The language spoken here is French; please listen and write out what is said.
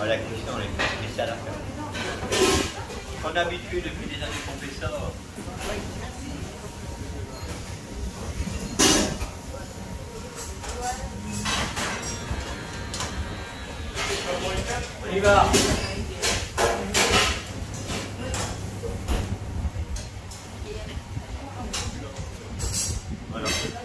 La cuisson, elle est très spéciale à faire. On a habitué depuis des années qu'on fait ça. On y va. Voilà.